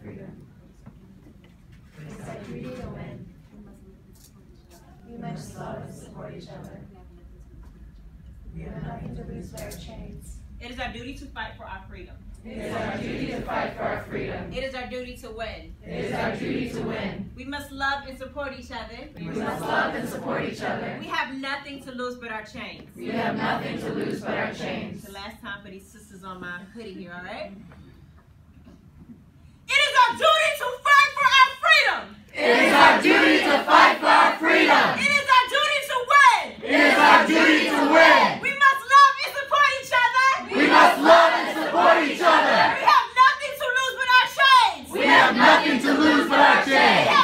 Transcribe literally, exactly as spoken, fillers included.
freedom. It is our duty to win. We must love and support each other. We have nothing to lose but our chains. It is our duty to fight for our freedom. It is our duty to fight for our freedom. It is our duty to win. It is our duty to win. We must love and support each other. We must love and support each other. We have nothing to lose but our chains. We have nothing to lose but our chains. The last time for these sisters on my hoodie here, all right? It is our duty to fight for our freedom. It is our duty to fight for our freedom. It is our duty to win. It is our duty to win. We must love and support each other. We must love and support each other. We have nothing to lose but our chains. We have nothing to lose but our chains.